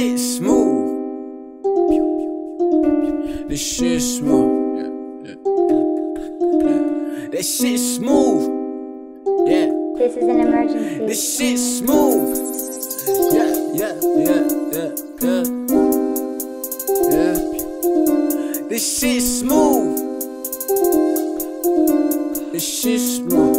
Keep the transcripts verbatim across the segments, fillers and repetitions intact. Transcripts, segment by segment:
shit smooth. This shit smooth. Yeah, yeah. That shit smooth. Yeah. This is an emergency. This shit smooth. Yeah, yeah, yeah, yeah, yeah. Yeah. This shit smooth. This shit smooth.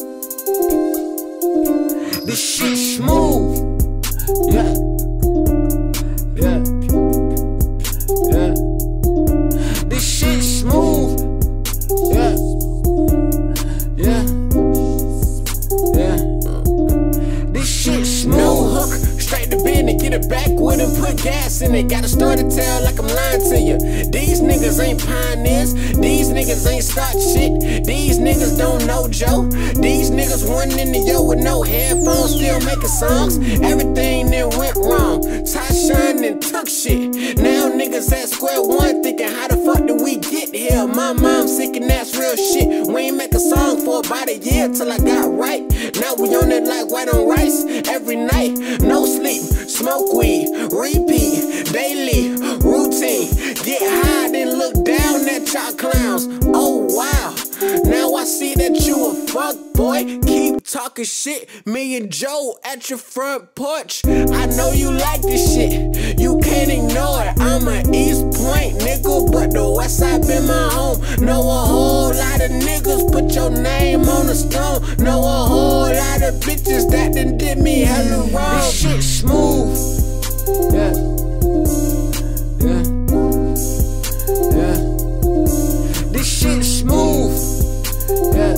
This shit smooth. Yeah. Yeah. Yeah. This shit smooth. Yeah. Yeah. Yeah. This shit smooth. No hook, straight to bed and get it back with him. Put gas in it. Gotta start to tell like I'm lying to you. These niggas ain't pioneers. These niggas ain't start shit. These niggas don't know Joe. These niggas went in the yo with no headphones, still making songs. Everything that went wrong. Tashawn and took shit. Now niggas at square one thinking how the fuck did we get here? My mom sick and that's real shit. We ain't make a song for about a year till I got right. Now we on it like white on rice. Every night, no sleep, smoke weed, repeat, daily, routine. Get high, then look down at y'all clowns. Oh wow, now I see that you a fuck boy. Keep talking shit, me and Joe at your front porch. I know you like this shit, you can't ignore it. I'm an East Point nigga, but the West Side been my home. Know a whole lot of niggas, put your name on the stone. Know a whole lot of bitches that done did me hella wrong. This shit smooth. Yeah. Yeah. Yeah. This shit smooth. Yeah.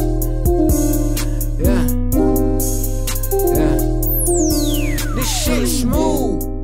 Yeah. Yeah. This shit smooth.